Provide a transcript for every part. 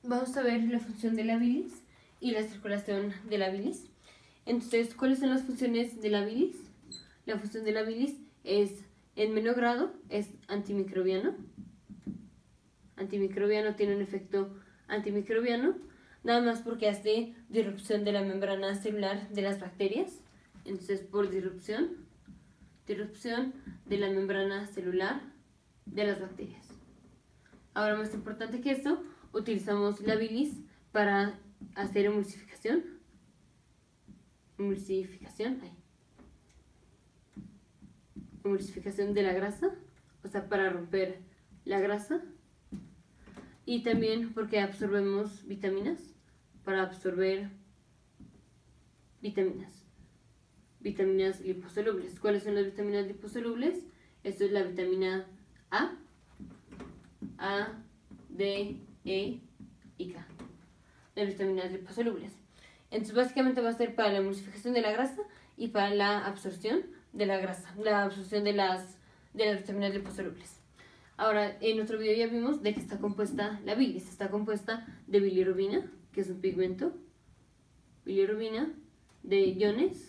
vamos a ver la función de la bilis y la circulación de la bilis. Entonces, ¿cuáles son las funciones de la bilis? La función de la bilis es, en menor grado, es antimicrobiano. Antimicrobiano, tiene un efecto antimicrobiano, nada más porque hace disrupción de la membrana celular de las bacterias. Entonces, por disrupción de la membrana celular de las bacterias. Ahora, más importante que esto, utilizamos la bilis para hacer emulsificación de la grasa, o sea, para romper la grasa. Y también porque absorbemos vitaminas, para absorber vitaminas liposolubles. ¿Cuáles son las vitaminas liposolubles? Esto es la vitamina A, D, E y K. Las vitaminas liposolubles. Entonces básicamente va a ser para la emulsificación de la grasa y para la absorción de la grasa, la absorción de las vitaminas liposolubles. Ahora, en otro video ya vimos de que está compuesta la bilis. Está compuesta de bilirrubina, que es un pigmento, bilirrubina, de iones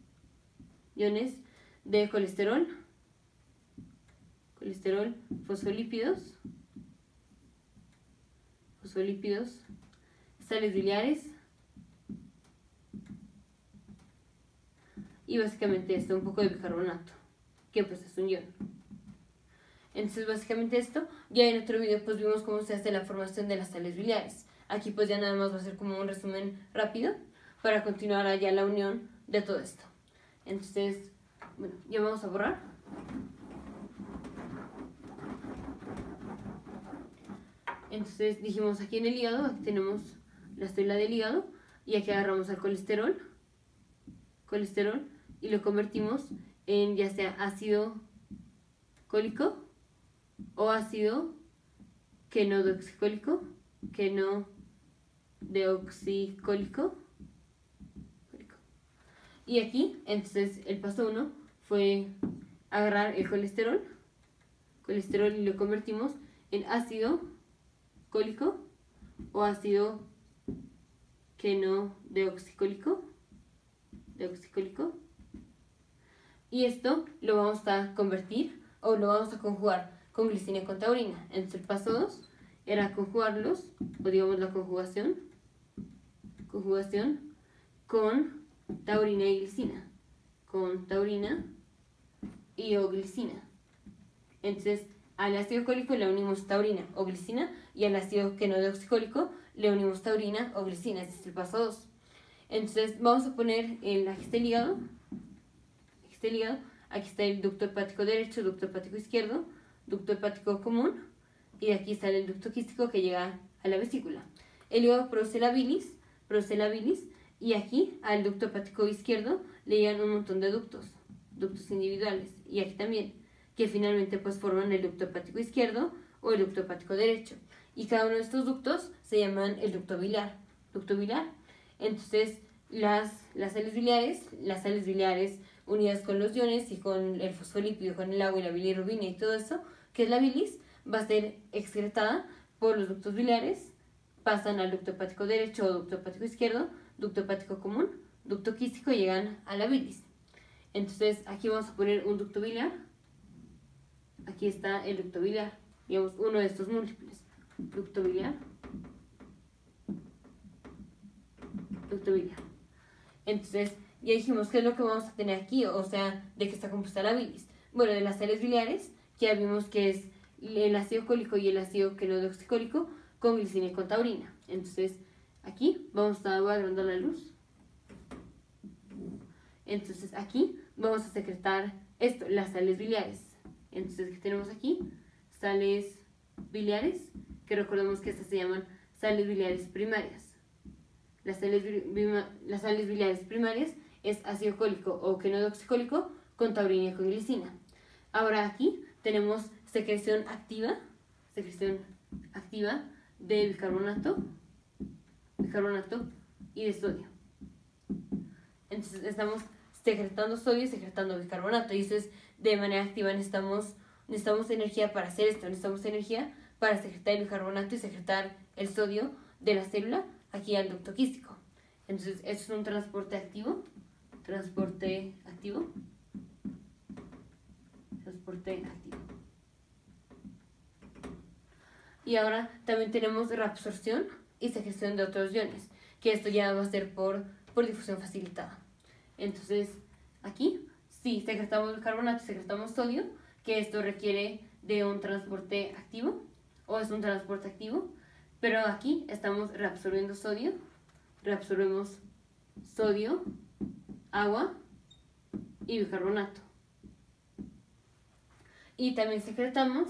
de colesterol, fosfolípidos, sales biliares y básicamente esto, un poco de bicarbonato, que pues es un ion. Entonces básicamente esto, ya en otro video pues vimos cómo se hace la formación de las sales biliares. Aquí pues ya nada más va a ser como un resumen rápido para continuar allá la unión de todo esto. Entonces, bueno, ya vamos a borrar. Entonces dijimos aquí en el hígado, aquí tenemos la célula del hígado y aquí agarramos al colesterol y lo convertimos en ya sea ácido cólico o ácido quenodeoxicólico, Y aquí, entonces, el paso 1 fue agarrar el colesterol y lo convertimos en ácido cólico o ácido quenodeoxicólico. Y esto lo vamos a convertir o lo vamos a conjugar con glicina y con taurina. Entonces el paso 2 era conjugarlos, o digamos la conjugación con taurina y glicina, o glicina. Entonces al ácido cólico le unimos taurina o glicina y al ácido quenodeoxicólico le unimos taurina o glicina. Este es el paso 2. Entonces vamos a poner aquí está el hígado, aquí está el ducto hepático derecho, ducto hepático izquierdo, ducto hepático común, y de aquí sale el ducto quístico que llega a la vesícula. El hígado produce la bilis, y aquí al ducto hepático izquierdo le llegan un montón de ductos individuales, y aquí también, que finalmente pues forman el ducto hepático izquierdo o el ducto hepático derecho. Y cada uno de estos ductos se llaman el ducto biliar. Entonces las sales biliares unidas con los iones y con el fosfolípido, con el agua y la bilirrubina y todo eso, que es la bilis, va a ser excretada por los ductos biliares, pasan al ducto hepático derecho o ducto hepático izquierdo, ducto hepático común, ducto quístico y llegan a la bilis. Entonces aquí vamos a poner un ducto biliar. Aquí está el ducto biliar, digamos uno de estos múltiples. Ducto biliar. Entonces ya dijimos qué es lo que vamos a tener aquí, o sea, de qué está compuesta la bilis. Bueno, de las sales biliares, que ya vimos que es el ácido cólico y el ácido quenodeoxicólico con glicina y con taurina. Entonces aquí voy agrandar la luz. Entonces aquí vamos a secretar esto, las sales biliares. Entonces, ¿qué tenemos aquí? Sales biliares, que recordemos que estas se llaman sales biliares primarias. Las sales biliares primarias es ácido cólico o quenodeoxicólico con taurina y con glicina. Ahora aquí tenemos secreción activa de bicarbonato y de sodio. Entonces estamos secretando sodio y secretando bicarbonato, y eso es de manera activa. Necesitamos energía para hacer esto, necesitamos energía para secretar el bicarbonato y secretar el sodio de la célula aquí al ducto quístico. Entonces, esto es un transporte activo. Transporte activo. Y ahora también tenemos reabsorción y secreción de otros iones, que esto ya va a ser por difusión facilitada. Entonces, aquí, si secretamos bicarbonato y secretamos sodio, que esto requiere de un transporte activo, o es un transporte activo, pero aquí estamos reabsorbiendo sodio, reabsorbemos sodio, agua y bicarbonato. Y también secretamos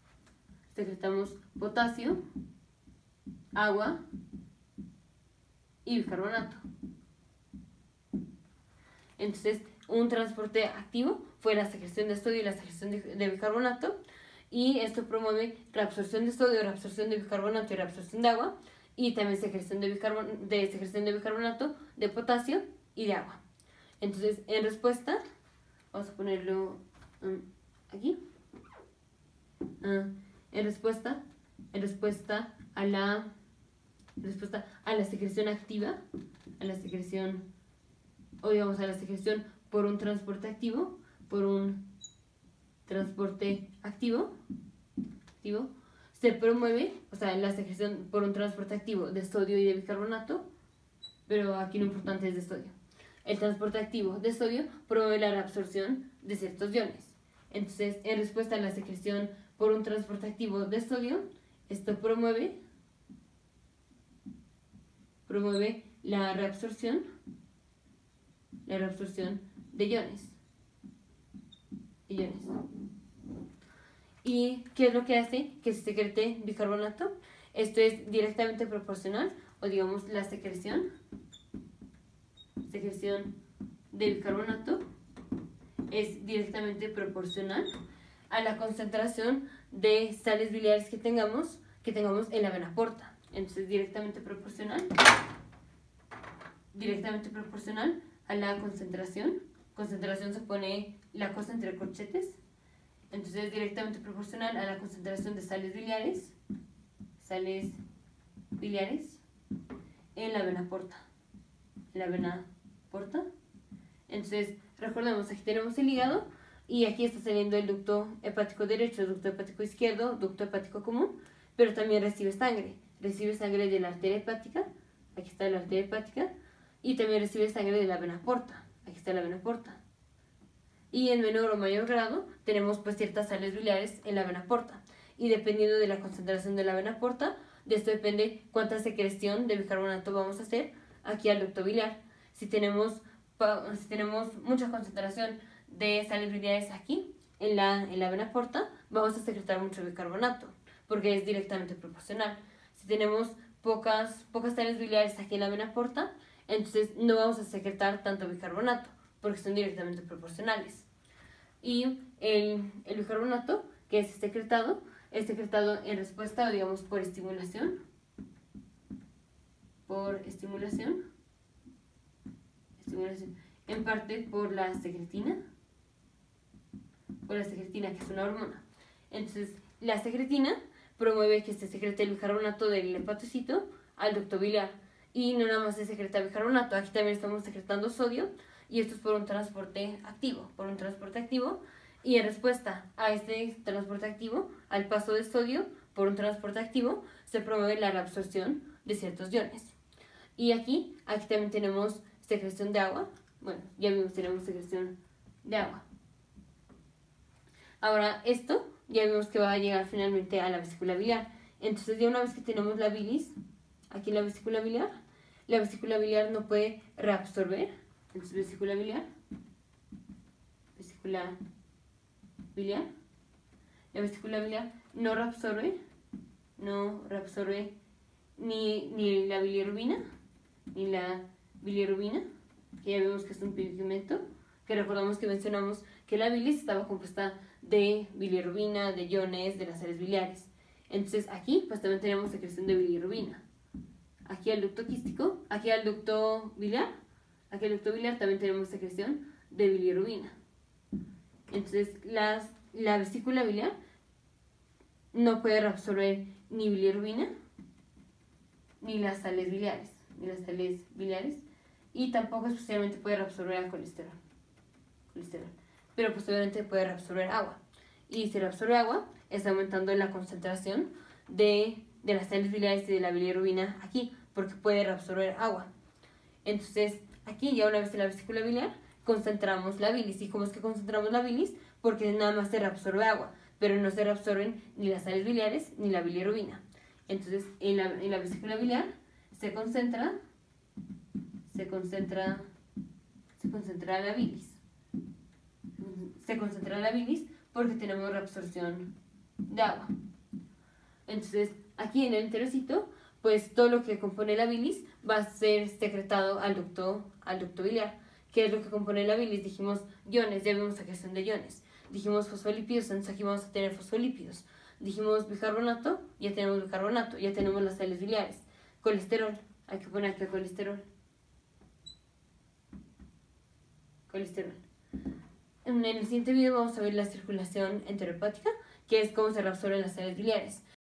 potasio, agua y bicarbonato. Entonces, un transporte activo fue la secreción de sodio y la secreción de bicarbonato, y esto promueve reabsorción de sodio, reabsorción de bicarbonato y reabsorción de agua, y también secreción de bicarbonato, de potasio y de agua. Entonces, en respuesta, vamos a ponerlo aquí. En respuesta a la secreción activa, a la secreción por un transporte activo, se promueve, la secreción por un transporte activo de sodio y de bicarbonato, pero aquí lo importante es de sodio. El transporte activo de sodio promueve la reabsorción de ciertos iones. Entonces, en respuesta a la secreción por un transporte activo de sodio, esto promueve la reabsorción de iones. ¿Y qué es lo que hace que se secrete bicarbonato? Esto es directamente proporcional, o digamos la secreción de bicarbonato es directamente proporcional a la concentración de sales biliares que tengamos en la vena porta. Entonces, directamente proporcional a la concentración. Concentración se pone la cosa entre corchetes. Entonces, directamente proporcional a la concentración de sales biliares en la vena porta. Entonces, recordemos, aquí tenemos el hígado y aquí está saliendo el ducto hepático derecho, ducto hepático izquierdo, ducto hepático común, pero también recibe sangre de la arteria hepática, aquí está la arteria hepática, y también recibe sangre de la vena porta, aquí está la vena porta. Y en menor o mayor grado tenemos pues ciertas sales biliares en la vena porta, y dependiendo de la concentración de la vena porta, de esto depende cuánta secreción de bicarbonato vamos a hacer aquí al ducto biliar. Si tenemos mucha concentración de sales biliares aquí en la vena porta, vamos a secretar mucho bicarbonato, porque es directamente proporcional. Si tenemos pocas sales biliares aquí en la vena porta, entonces no vamos a secretar tanto bicarbonato, porque son directamente proporcionales. Y el bicarbonato que es secretado en respuesta, o digamos, por estimulación, en parte por la secretina, que es una hormona. Entonces, la secretina promueve que se secrete el bicarbonato del hepatocito al ducto biliar. Y no nada más se secreta bicarbonato, aquí también estamos secretando sodio, y esto es por un transporte activo. Y en respuesta a este transporte activo, al paso de sodio por un transporte activo, se promueve la reabsorción de ciertos iones. Y aquí también tenemos secreción de agua. Bueno, ya vimos, tenemos secreción de agua. Ahora, esto ya vimos que va a llegar finalmente a la vesícula biliar. Entonces, ya una vez que tenemos la bilis aquí en la vesícula biliar no puede reabsorber. Entonces, vesícula biliar. La vesícula biliar no reabsorbe ni la bilirrubina, que ya vemos que es un pigmento, que recordamos que mencionamos que la bilis estaba compuesta de bilirrubina, de iones, de las sales biliares. Entonces aquí pues también tenemos secreción de bilirrubina. Aquí al ducto quístico, aquí al ducto biliar también tenemos secreción de bilirrubina. Entonces la vesícula biliar no puede reabsorber ni bilirrubina ni las sales biliares, y tampoco especialmente puede reabsorber al colesterol. Pero pues obviamente puede reabsorber agua. Y si reabsorbe agua, está aumentando la concentración de las sales biliares y de la bilirrubina aquí, porque puede reabsorber agua. Entonces, aquí ya una vez en la vesícula biliar, concentramos la bilis. ¿Y cómo es que concentramos la bilis? Porque nada más se reabsorbe agua, pero no se reabsorben ni las sales biliares ni la bilirrubina. Entonces, en la vesícula biliar se concentra la bilis. Se concentra la bilis porque tenemos reabsorción de agua. Entonces, aquí en el enterocito, pues todo lo que compone la bilis va a ser secretado al ducto biliar. ¿Qué es lo que compone la bilis? Dijimos iones, ya vimos la creación de iones. Dijimos fosfolípidos, entonces aquí vamos a tener fosfolípidos. Dijimos bicarbonato, ya tenemos bicarbonato, ya tenemos las sales biliares. Colesterol, hay que poner aquí colesterol. En el siguiente video vamos a ver la circulación enterohepática, que es cómo se reabsorben las sales biliares.